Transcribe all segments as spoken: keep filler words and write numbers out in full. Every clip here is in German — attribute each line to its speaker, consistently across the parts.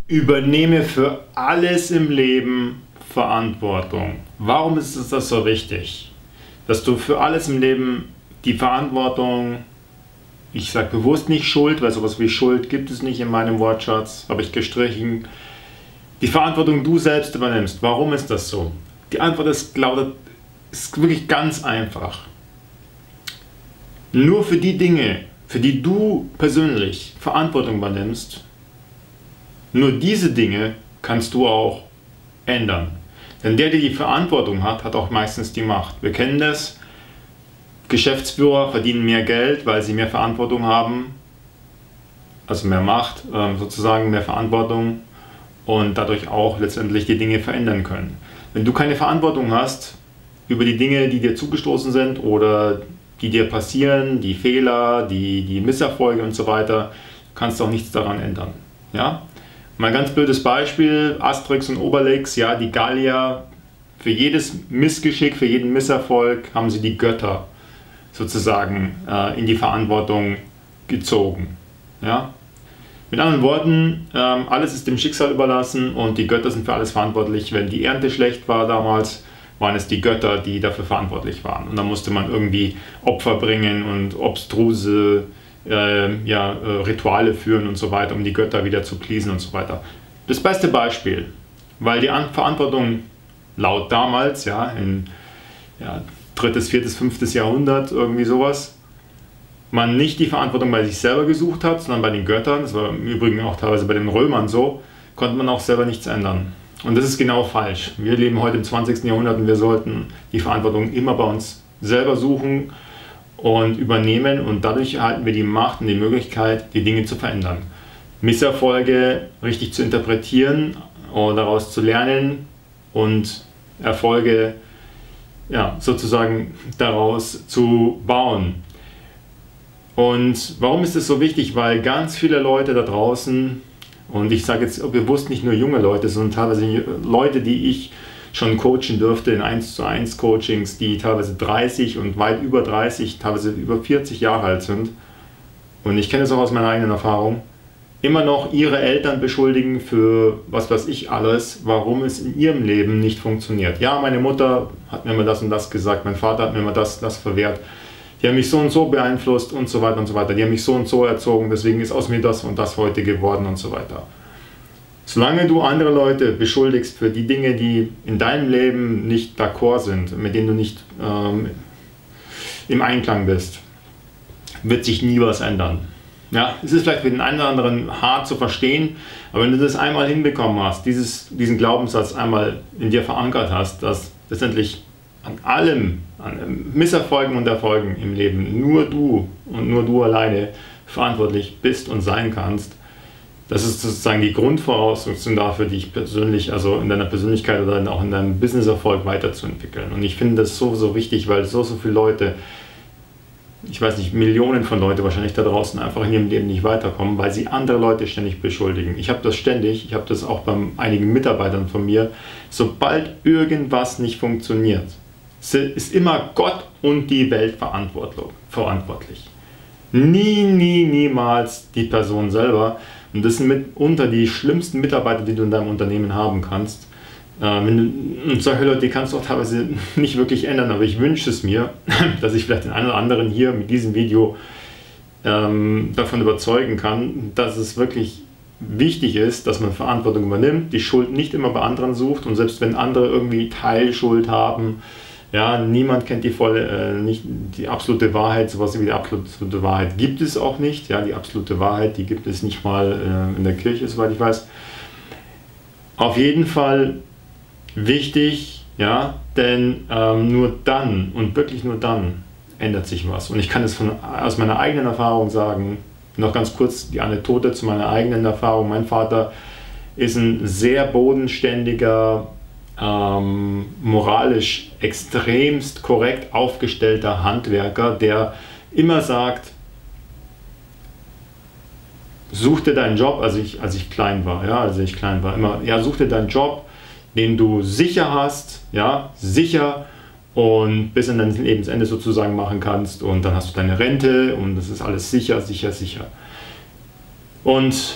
Speaker 1: Übernehme für alles im Leben Verantwortung. Warum ist es das so wichtig? Dass du für alles im Leben die Verantwortung, ich sage bewusst nicht Schuld, weil sowas wie Schuld gibt es nicht in meinem Wortschatz, habe ich gestrichen, die Verantwortung du selbst übernimmst. Warum ist das so? Die Antwort ist, lautet, ist wirklich ganz einfach. Nur für die Dinge, für die du persönlich Verantwortung übernimmst, nur diese Dinge kannst du auch ändern. Denn der, der die Verantwortung hat, hat auch meistens die Macht. Wir kennen das. Geschäftsführer verdienen mehr Geld, weil sie mehr Verantwortung haben, also mehr Macht, sozusagen mehr Verantwortung und dadurch auch letztendlich die Dinge verändern können. Wenn du keine Verantwortung hast über die Dinge, die dir zugestoßen sind oder die dir passieren, die Fehler, die, die Misserfolge und so weiter, kannst du auch nichts daran ändern. Ja? Mal ein ganz blödes Beispiel, Asterix und Obelix, ja, die Gallier, für jedes Missgeschick, für jeden Misserfolg haben sie die Götter sozusagen äh, in die Verantwortung gezogen. Ja? Mit anderen Worten, ähm, alles ist dem Schicksal überlassen und die Götter sind für alles verantwortlich. Wenn die Ernte schlecht war damals, waren es die Götter, die dafür verantwortlich waren. Und da musste man irgendwie Opfer bringen und obstruse äh, ja, äh, Rituale führen und so weiter, um die Götter wieder zu pleasen und so weiter. Das beste Beispiel, weil die An Verantwortung laut damals, ja, in ja, drittes, viertes, fünftes Jahrhundert, irgendwie sowas, man nicht die Verantwortung bei sich selber gesucht hat, sondern bei den Göttern, das war im Übrigen auch teilweise bei den Römern so, konnte man auch selber nichts ändern. Und das ist genau falsch. Wir leben heute im zwanzigsten Jahrhundert und wir sollten die Verantwortung immer bei uns selber suchen und übernehmen und dadurch erhalten wir die Macht und die Möglichkeit, die Dinge zu verändern. Misserfolge richtig zu interpretieren und daraus zu lernen und Erfolge ja, sozusagen daraus zu bauen. Und warum ist es so wichtig? Weil ganz viele Leute da draußen, und ich sage jetzt bewusst nicht nur junge Leute, sondern teilweise Leute, die ich schon coachen dürfte in eins zu eins Coachings, die teilweise dreißig und weit über dreißig, teilweise über vierzig Jahre alt sind. Und ich kenne es auch aus meiner eigenen Erfahrung. Immer noch ihre Eltern beschuldigen für was weiß ich alles, warum es in ihrem Leben nicht funktioniert. Ja, meine Mutter hat mir immer das und das gesagt, mein Vater hat mir immer das und das verwehrt. Die haben mich so und so beeinflusst und so weiter und so weiter. Die haben mich so und so erzogen, deswegen ist aus mir das und das heute geworden und so weiter. Solange du andere Leute beschuldigst für die Dinge, die in deinem Leben nicht d'accord sind, mit denen du nicht ähm, im Einklang bist, wird sich nie was ändern. Ja, es ist vielleicht für den einen oder anderen hart zu verstehen, aber wenn du das einmal hinbekommen hast, dieses, diesen Glaubenssatz einmal in dir verankert hast, dass letztendlich an allem, an Misserfolgen und Erfolgen im Leben nur du und nur du alleine verantwortlich bist und sein kannst, das ist sozusagen die Grundvoraussetzung dafür, dich persönlich, also in deiner Persönlichkeit oder auch in deinem Businesserfolg weiterzuentwickeln. Und ich finde das so, so wichtig, weil so, so viele Leute, ich weiß nicht, Millionen von Leuten wahrscheinlich da draußen einfach in ihrem Leben nicht weiterkommen, weil sie andere Leute ständig beschuldigen. Ich habe das ständig, ich habe das auch bei einigen Mitarbeitern von mir, sobald irgendwas nicht funktioniert, ist immer Gott und die Welt verantwortlich. Nie, nie, niemals die Person selber. Und das sind mitunter die schlimmsten Mitarbeiter, die du in deinem Unternehmen haben kannst. Äh, wenn du, und solche Leute, die kannst du auch teilweise nicht wirklich ändern, aber ich wünsche es mir, dass ich vielleicht den einen oder anderen hier mit diesem Video ähm, davon überzeugen kann, dass es wirklich wichtig ist, dass man Verantwortung übernimmt, die Schuld nicht immer bei anderen sucht und selbst wenn andere irgendwie Teilschuld haben, ja, niemand kennt die volle, äh, nicht die absolute Wahrheit, sowas wie die absolute Wahrheit gibt es auch nicht. Ja, die absolute Wahrheit, die gibt es nicht mal äh, in der Kirche, soweit ich weiß. Auf jeden Fall wichtig, ja, denn ähm, nur dann und wirklich nur dann ändert sich was. Und ich kann es von, aus meiner eigenen Erfahrung sagen, noch ganz kurz die Anekdote zu meiner eigenen Erfahrung. Mein Vater ist ein sehr bodenständiger, Ähm, moralisch extremst korrekt aufgestellter Handwerker, der immer sagt, such dir deinen Job, als ich, als ich klein war, ja, als ich klein war, immer, ja, such dir deinen Job, den du sicher hast, ja, sicher und bis an dein Lebensende sozusagen machen kannst und dann hast du deine Rente und das ist alles sicher, sicher, sicher. Und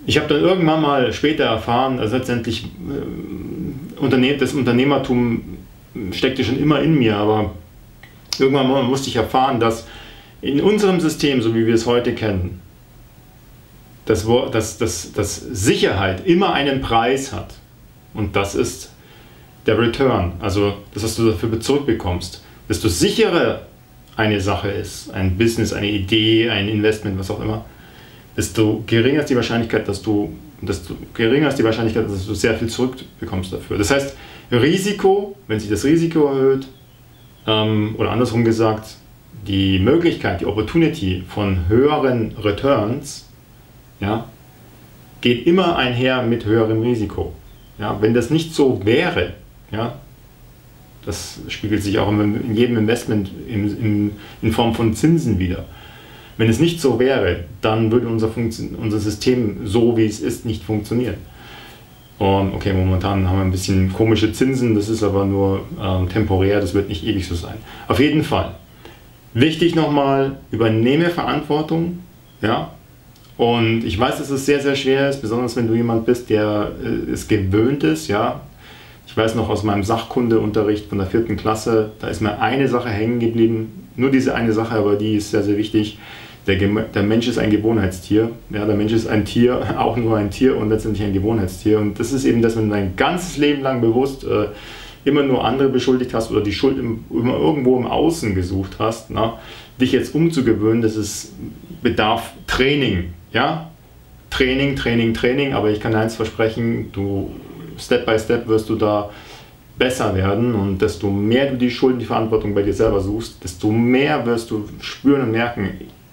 Speaker 1: Ich habe dann irgendwann mal später erfahren, also letztendlich äh, Unternehmen, das Unternehmertum steckte schon immer in mir, aber irgendwann mal musste ich erfahren, dass in unserem System, so wie wir es heute kennen, dass, dass, dass, dass Sicherheit immer einen Preis hat. Und das ist der Return, also das, was du dafür zurückbekommst. Desto sicherer eine Sache ist, ein Business, eine Idee, ein Investment, was auch immer, desto geringer ist die Wahrscheinlichkeit, dass du, desto geringer ist die Wahrscheinlichkeit, dass du sehr viel zurückbekommst dafür. Das heißt, Risiko, wenn sich das Risiko erhöht, ähm, oder andersrum gesagt, die Möglichkeit, die Opportunity von höheren Returns, ja, geht immer einher mit höherem Risiko. Ja, wenn das nicht so wäre, ja, das spiegelt sich auch in jedem Investment in, in, in Form von Zinsen wieder. Wenn es nicht so wäre, dann würde unser, unser System, so wie es ist, nicht funktionieren. Und okay, momentan haben wir ein bisschen komische Zinsen, das ist aber nur ähm, temporär, das wird nicht ewig so sein. Auf jeden Fall, wichtig nochmal, übernehme Verantwortung, ja, und ich weiß, dass es sehr, sehr schwer ist, besonders wenn du jemand bist, der äh, es gewöhnt ist, ja. Ich weiß noch aus meinem Sachkundeunterricht von der vierten Klasse, da ist mir eine Sache hängen geblieben, nur diese eine Sache, aber die ist sehr, sehr wichtig. Der, der Mensch ist ein Gewohnheitstier, ja, der Mensch ist ein Tier, auch nur ein Tier und letztendlich ein Gewohnheitstier. Und das ist eben, dass wenn du dein ganzes Leben lang bewusst äh, immer nur andere beschuldigt hast oder die Schuld im, immer irgendwo im Außen gesucht hast, na, dich jetzt umzugewöhnen, das ist bedarf Training, ja, Training, Training, Training, aber ich kann dir eins versprechen, du Step by Step wirst du da besser werden und desto mehr du die Schuld und die Verantwortung bei dir selber suchst, desto mehr wirst du spüren und merken,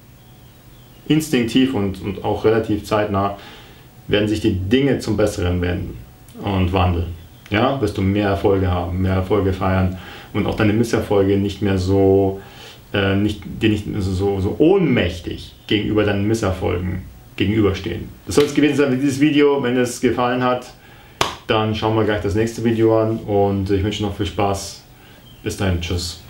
Speaker 1: instinktiv und, und auch relativ zeitnah werden sich die Dinge zum Besseren wenden und wandeln. Ja, wirst du mehr Erfolge haben, mehr Erfolge feiern und auch deine Misserfolge nicht mehr so, äh, nicht, dir nicht so, so ohnmächtig gegenüber deinen Misserfolgen gegenüberstehen. Das soll es gewesen sein mit dieses Video. Wenn es gefallen hat, dann schauen wir gleich das nächste Video an und ich wünsche noch viel Spaß. Bis dahin, tschüss.